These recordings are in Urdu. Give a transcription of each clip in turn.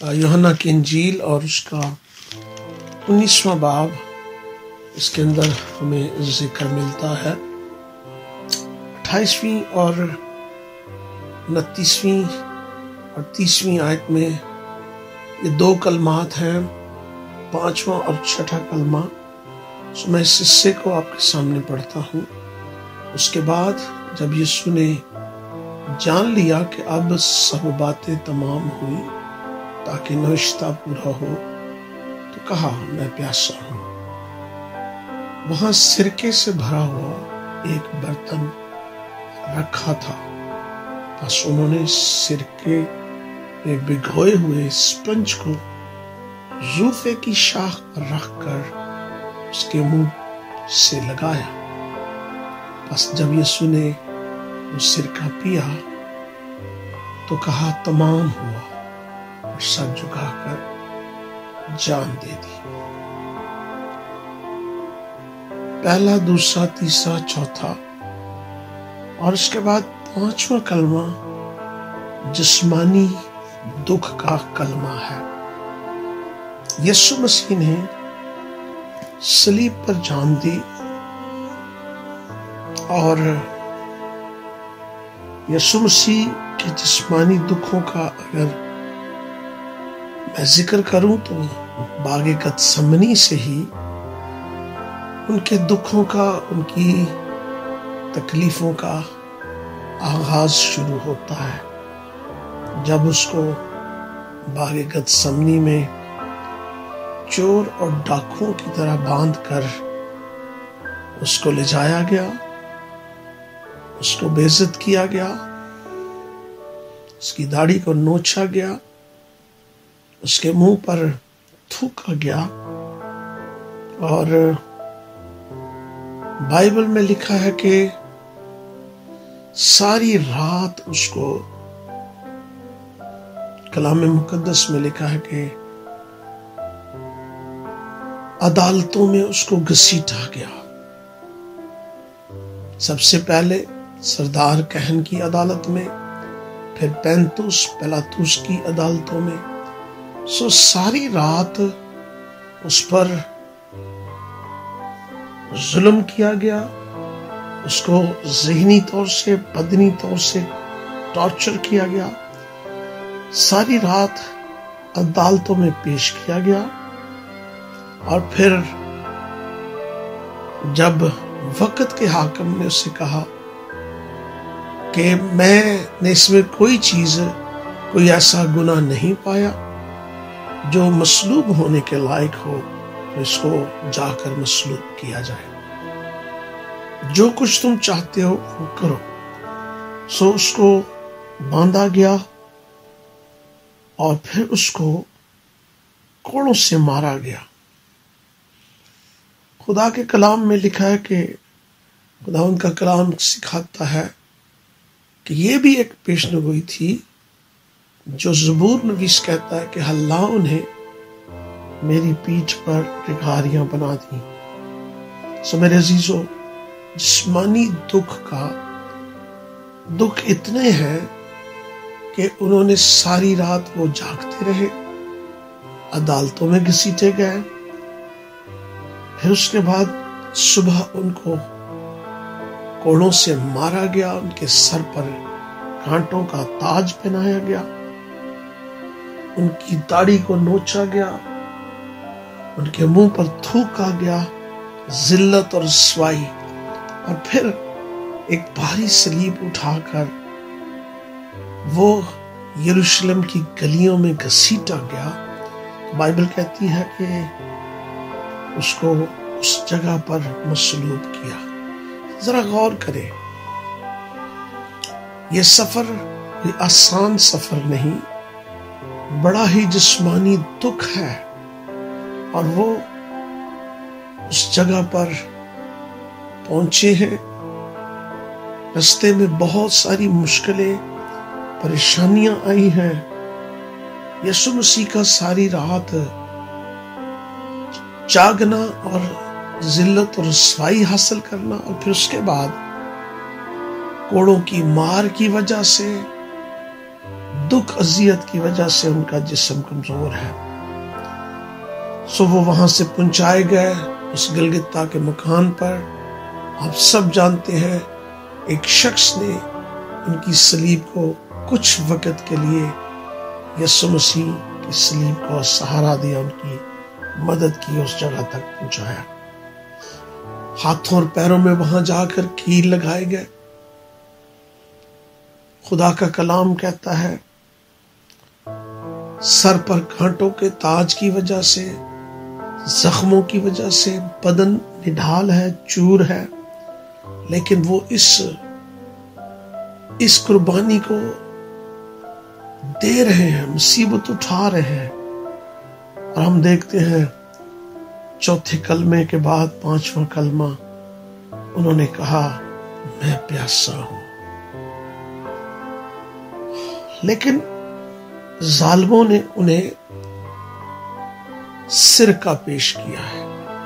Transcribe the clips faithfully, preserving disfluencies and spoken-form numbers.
یوحنا کی انجیل اور اس کا انیسواں باب، اس کے اندر ہمیں ذکر ملتا ہے۔ اٹھائیسویں اور انتیسویں اور تیسویں آیت میں یہ دو کلمات ہیں، پانچواں اور چھٹا کلمہ۔ سو میں اس حصے کو آپ کے سامنے پڑھتا ہوں۔ اس کے بعد جب یسوع نے جان لیا کہ اب سب باتیں تمام ہوئی تاکہ نوشتہ پورا ہو، تو کہا میں پیاسا ہوں۔ وہاں سرکے سے بھرا ہوا ایک برتن رکھا تھا، بس انہوں نے سرکے میں بھگوئے ہوئے اسپنج کو زوفے کی شاخ پر رکھ کر اس کے منہ سے لگایا۔ بس جب یسوع نے وہ سرکہ پیا تو کہا تمام ہوا، اور سر جھکا کر جان دے دی۔ پہلا، دوسرا، تیسرا، چوتھا اور اس کے بعد پانچواں کلمہ جسمانی دکھ کا کلمہ ہے۔ یسوع مسیح نے صلیب پر جان دی، اور یسوع مسیح کے جسمانی دکھوں کا اگر میں ذکر کروں تو باغ گتسمنی سے ہی ان کے دکھوں کا، ان کی تکلیفوں کا آغاز شروع ہوتا ہے۔ جب اس کو باغ گتسمنی میں چور اور ڈاکوؤں کی طرح باندھ کر اس کو لے جایا گیا، اس کو بے عزت کیا گیا، اس کی داڑھی کو نوچا گیا، اس کے منہ پر تھوکا گیا، اور بائبل میں لکھا ہے کہ ساری رات اس کو، کلام مقدس میں لکھا ہے کہ عدالتوں میں اس کو گھسیٹا گیا۔ سب سے پہلے سردار کہن کی عدالت میں، پھر پینتوس پلاطوس کی عدالتوں میں۔ سو ساری رات اس پر ظلم کیا گیا، اس کو ذہنی طور سے، بدنی طور سے ٹارچر کیا گیا، ساری رات عدالتوں میں پیش کیا گیا، اور پھر جب وقت کے حاکم نے اسے کہا کہ میں نے اس میں کوئی چیز، کوئی ایسا گناہ نہیں پایا جو مصلوب ہونے کے لائق ہو، تو اس کو جا کر مصلوب کیا جائے، جو کچھ تم چاہتے ہو وہ کرو۔ سو اس کو باندھا گیا، اور پھر اس کو کوڑوں سے مارا گیا۔ خدا کے کلام میں لکھا ہے کہ خدا ان کا کلام سکھاتا ہے کہ یہ بھی ایک پیشنگوئی تھی جو زبور نویس کہتا ہے کہ اللہ انہیں میری پیٹھ پر ریگاریاں بنا دیں۔ سو میرے عزیزو، جسمانی دکھ کا دکھ اتنے ہیں کہ انہوں نے ساری رات وہ جاگتے رہے، عدالتوں میں گھسیٹے گئے، پھر اس کے بعد صبح ان کو کوڑوں سے مارا گیا، ان کے سر پر کانٹوں کا تاج پہنایا گیا، ان کی داڑھی کو نوچا گیا، ان کے منہ پر تھوکا گیا، ذلت اور رسوائی، اور پھر ایک بھاری صلیب اٹھا کر وہ یروشلم کی گلیوں میں گھسیٹا گیا۔ بائبل کہتی ہے کہ اس کو اس جگہ پر مصلوب کیا۔ ذرا غور کریں، یہ سفر کوئی آسان سفر نہیں، بڑا ہی جسمانی دکھ ہے، اور وہ اس جگہ پر پہنچے ہیں۔ رستے میں بہت ساری مشکلیں، پریشانیاں آئی ہیں۔ یسوع مسیح کا ساری رات جاگنا اور ذلت اور رسوائی حاصل کرنا، اور پھر اس کے بعد کوڑوں کی مار کی وجہ سے، دکھ اذیت کی وجہ سے ان کا جسم کمزور ہے۔ سو وہ وہاں سے پہنچائے گئے اس گلگتہ کے مکان پر۔ آپ سب جانتے ہیں ایک شخص نے ان کی صلیب کو کچھ وقت کے لیے یسوع مسیح کی صلیب کو سہارا دیا، ان کی مدد کی، اس جگہ تک پہنچایا۔ ہاتھوں اور پیروں میں وہاں جا کر کیل لگائے گئے۔ خدا کا کلام کہتا ہے سر پر کانٹوں کے تاج کی وجہ سے، زخموں کی وجہ سے بدن نڈھال ہے، چور ہے، لیکن وہ اس اس قربانی کو دے رہے ہیں، مصیبت اٹھا رہے ہیں۔ اور ہم دیکھتے ہیں چوتھے کلمے کے بعد پانچواں کلمہ انہوں نے کہا میں پیاسا ہوں۔ لیکن ظالموں نے انہیں سرکہ پیش کیا ہے۔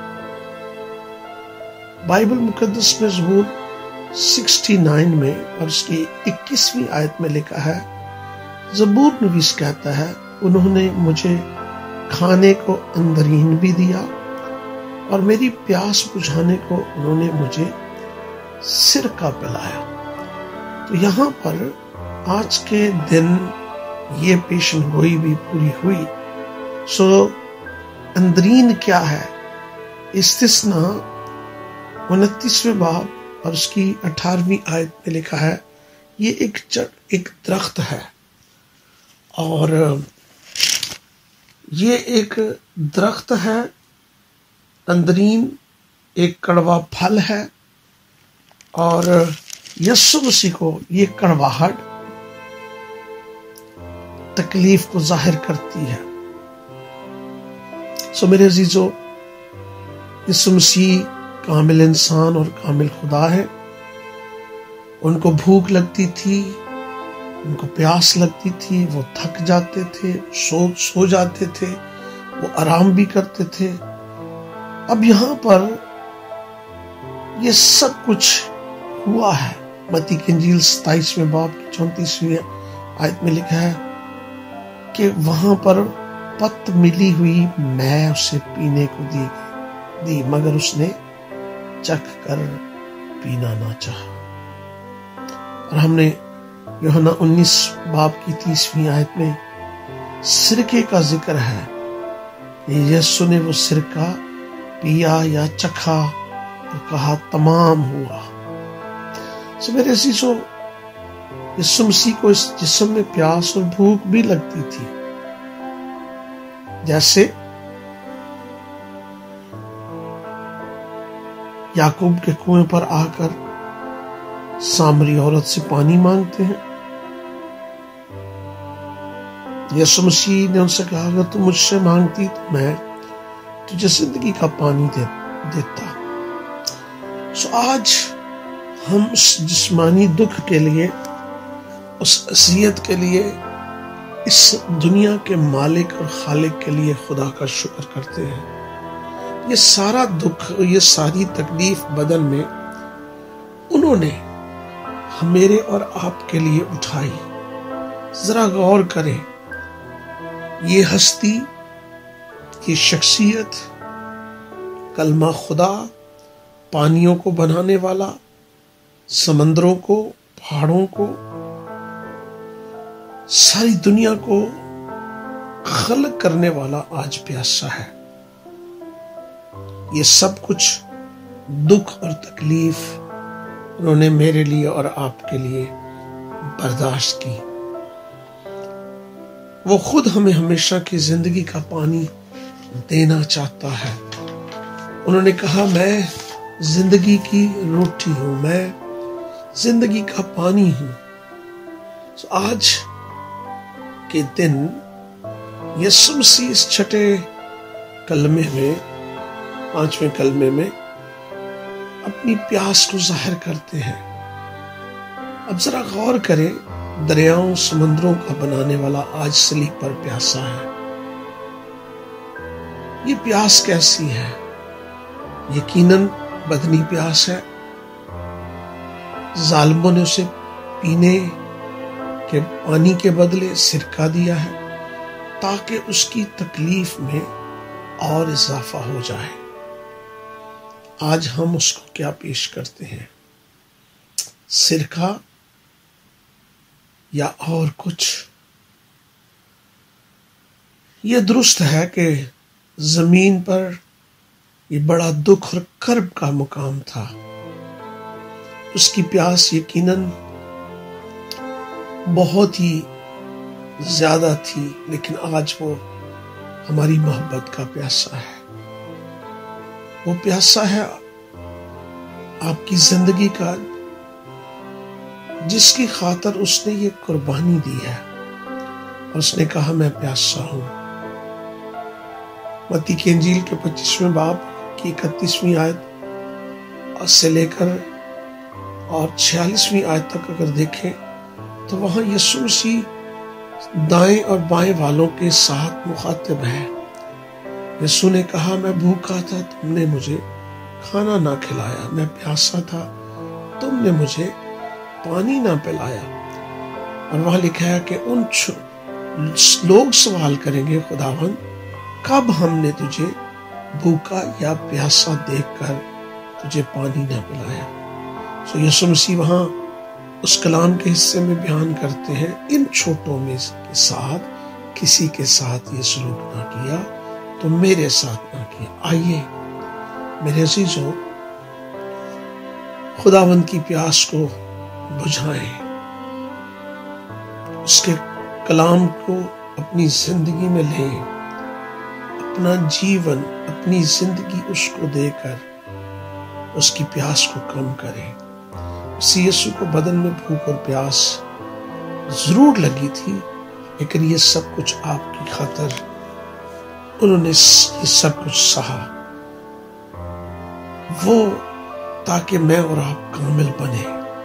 بائبل مقدس میں زبور سکسٹی نائن میں اور اس کی اکیسویں آیت میں لکھا ہے، زبور نویس کہتا ہے انہوں نے مجھے کھانے کو اندرین بھی دیا اور میری پیاس بجھانے کو انہوں نے مجھے سرکہ پلایا۔ تو یہاں پر آج کے دن یہ پیشن گوئی بھی پوری ہوئی۔ سو اندرین کیا ہے؟ استثناء انتیسویں باب اور اس کی اٹھارہویں آیت میں لکھا ہے یہ ایک ایک درخت ہے، اور یہ ایک درخت ہے، اندرین ایک کڑوا پھل ہے، اور یسوع مسیح کو یہ کڑواہٹ تکلیف کو ظاہر کرتی ہے۔ سو میرے عزیزو، یسوع مسیح کامل انسان اور کامل خدا ہے۔ ان کو بھوک لگتی تھی، ان کو پیاس لگتی تھی، وہ تھک جاتے تھے، سو سو جاتے تھے، وہ آرام بھی کرتے تھے۔ اب یہاں پر یہ سب کچھ ہوا ہے۔ متی کی انجیل ستائیسویں باب کی چونتیسویں آیت میں لکھا ہے کہ وہاں پر پت ملی ہوئی میں اسے پینے کو دی گئی دی مگر اس نے چکھ کر پینا نہ چاہا۔ اور ہم نے یوحنا انیس باب کی تیسویں آیت میں سرکے کا ذکر ہے۔ یسوع نے وہ سرکہ پیا یا چکھا اور کہا تمام ہوا۔ سو میرے عزیزو، یسوع مسیح کو اس جسم میں پیاس اور بھوک بھی لگتی تھی، جیسے یعقوب کے کنویں پر آ کر سامری عورت سے پانی مانگتے ہیں۔ یسوع مسیح نے ان سے کہا اگر تم مجھ سے مانگتی تو میں تجھے زندگی کا پانی دے دیتا۔ سو آج ہم اس جسمانی دکھ کے لیے، اس اذیت کے لیے، اس دنیا کے مالک اور خالق کے لیے خدا کا شکر کرتے ہیں۔ یہ سارا دکھ، یہ ساری تکلیف بدن میں انہوں نے میرے اور آپ کے لیے اٹھائی۔ ذرا غور کریں، یہ ہستی، یہ شخصیت، کلمہ خدا، پانیوں کو بنانے والا، سمندروں کو، پہاڑوں کو، ساری دنیا کو خلق کرنے والا آج پیاسا ہے۔ یہ سب کچھ دکھ اور تکلیف انہوں نے میرے لیے اور آپ کے لیے برداشت کی۔ وہ خود ہمیں ہمیشہ کی زندگی کا پانی دینا چاہتا ہے۔ انہوں نے کہا میں زندگی کی روٹی ہوں، میں زندگی کا پانی ہوں۔ تو آج کے دن یسوع مسیح اس چھٹے کلمے میں، پانچویں کلمے میں اپنی پیاس کو ظاہر کرتے ہیں۔ اب ذرا غور کریں، دریاؤں سمندروں کا بنانے والا آج صلیب پر پیاسا ہے۔ یہ پیاس کیسی ہے؟ یقیناً بدنی پیاس ہے۔ ظالموں نے اسے پینے کہ پانی کے بدلے سرکہ دیا ہے تاکہ اس کی تکلیف میں اور اضافہ ہو جائے۔ آج ہم اس کو کیا پیش کرتے ہیں؟ سرکہ یا اور کچھ؟ یہ درست ہے کہ زمین پر یہ بڑا دکھ اور کرب کا مقام تھا، اس کی پیاس یقیناً بہت ہی زیادہ تھی، لیکن آج وہ ہماری محبت کا پیاسا ہے۔ وہ پیاسا ہے آپ کی زندگی کا، جس کی خاطر اس نے یہ قربانی دی ہے، اور اس نے کہا میں پیاسا ہوں۔ متی کی انجیل کے پچیسویں باب کی اکتیسویں آیت سے لے کر اور چھیالیسویں آیت تک اگر دیکھیں تو وہاں یسوع مسیح دائیں اور بائیں والوں کے ساتھ مخاطب ہے۔ یسوع نے کہا میں بھوکا تھا، تم نے مجھے کھانا نہ کھلایا، میں پیاسا تھا، تم نے مجھے پانی نہ پلایا۔ اور وہاں لکھا ہے کہ ان لوگ سوال کریں گے خداوند کب ہم نے تجھے بھوکا یا پیاسا دیکھ کر تجھے پانی نہ پلایا۔ سو یسوع مسیح وہاں اس کلام کے حصے میں بیان کرتے ہیں ان چھوٹوں میں کے ساتھ کسی کے ساتھ یہ سلوک نہ کیا تو میرے ساتھ نہ کیا۔ آئیے میرے عزیزوں، خداوند کی پیاس کو بجھائیں، اس کے کلام کو اپنی زندگی میں لیں، اپنا جیون اپنی زندگی اس کو دے کر اس کی پیاس کو کم کریں۔ اسی یسوع کو بدن میں بھوک اور پیاس ضرور لگی تھی، لیکن یہ سب کچھ آپ کی خاطر انہوں نے یہ سب کچھ سہا، وہ تاکہ میں اور آپ کامل بنے۔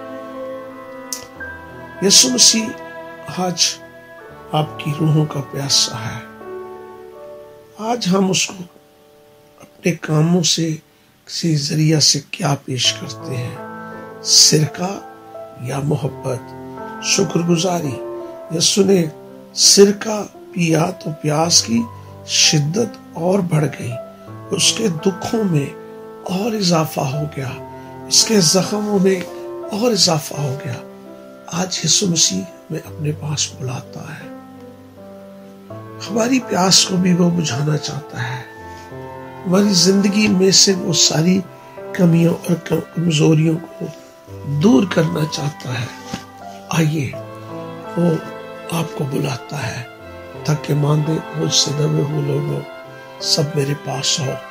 یسوع مسیح آج آپ کی روحوں کا پیاسا ہے۔ آج ہم اس کو اپنے کاموں سے کسی ذریعہ سے کیا پیش کرتے ہیں؟ سرکہ یا محبت، شکر گزاری؟ یسوع نے سرکہ پیا تو پیاس کی شدت اور بڑھ گئی، اس کے دکھوں میں اور اضافہ ہو گیا، اس کے زخموں میں اور اضافہ ہو گیا۔ آج یسوع مسیح میں اپنے پاس بلاتا ہے، ہماری پیاس کو بھی وہ بجھانا چاہتا ہے، ہماری زندگی میں سے وہ ساری کمیوں اور کمزوریوں کو دور کرنا چاہتا ہے۔ آئیے وہ آپ کو بلاتا ہے، تاکہ ماندے مجھ سے دبے ہوئے لوگوں سب میرے پاس آؤ۔